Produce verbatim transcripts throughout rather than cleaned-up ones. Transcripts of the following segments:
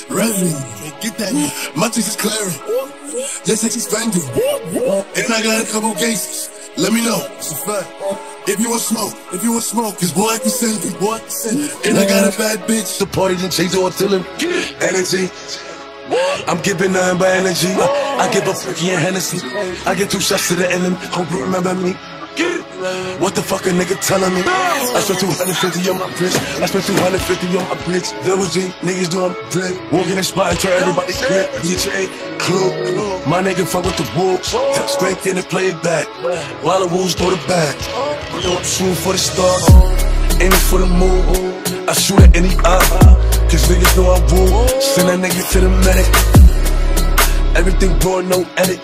revenue. Get that. My teeth is clearing. Your sex expanding. And I got a couple cases. Let me know. It's a fact. If you want smoke, if you want smoke, cause boy I can send you, boy I can send you. And I got a bad bitch. The party done changed the artillery. Energy. I'm giving nothing but energy. I give a Fricky and Hennessy. I get two shots to the enemy. Hope you remember me. What the fuck a nigga telling me? I spent two hundred fifty on my bitch. I spent two hundred fifty on my bitch. Double G, niggas doing drip. Walk in the spot and turn everybody grip. D J, clue. My nigga fuck with the wolves. Tap strength in and play it back. While the wolves throw the back. You know I'm shooting for the stars. Aiming for the moon. I shoot at any eye. Cause niggas know I woo. Send that nigga to the medic. Everything raw, no edit.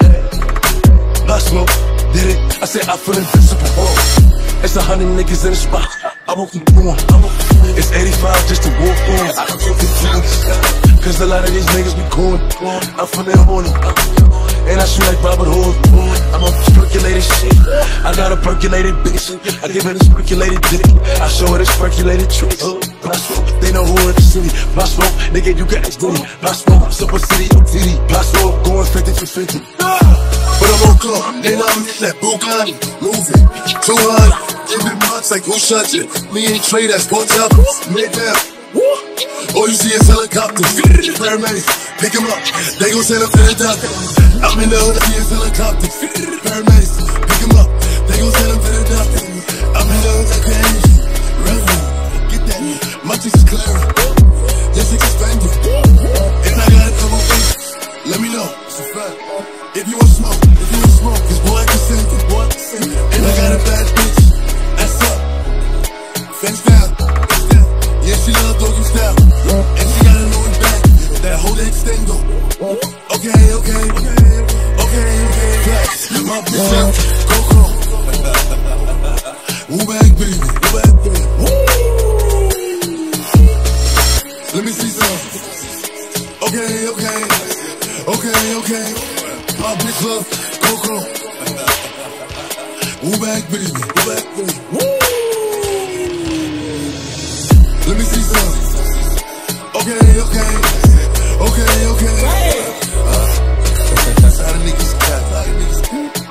I smoke. Did it? I said I feel invincible. Oh. It's a hundred niggas in the spot. I won't keep going. It's eighty-five just to walk on. I don't feel confused. Cause a lot of these niggas be cool. I'm feeling horny. And I shoot like Robert Hood. I'm on percolated shit. I got a percolated bitch. I give it a percolated dick. I show her the percolated tricks. Pop smoke, they know who in the city. Pop smoke, nigga, you got X Diddy. Pop smoke, Super City, O T D. Pop smoke, going fifty to fifty. But I'm on club, they know I'm in that Bugatti. Moving, two hundred, giving marks like who shot you? Me and Trey, that's four choppers, mid down. All you see is helicopters, paramedics, pick him up, they gon' send him to the doctor. I'm in the hood, I see his helicopters, paramedics, pick him up, they gon' send him to the doctor. I'm in the hood, I can't revenue, get that, my teeth is clearing, your sex expanding, and I got a couple cases, let me know, it's a fact. If you want smoke, if you want smoke, cause boy I can send you, boy I can send you. And I got a bad bitch, ass up, fence down, fence down. Yeah, she love doggy style, and she got a new back, that whole extendo. Okay, okay, okay, okay, okay, flex. My bitch up, Coco. Woo back baby, woo back baby. Woo. Let me see some. Okay, okay, okay, okay. My bitch love Coco. Woo back baby, woo back baby. Woo. Let me see some. Okay, okay, okay, okay. Uh, that's how the niggas cat, how the niggas cat.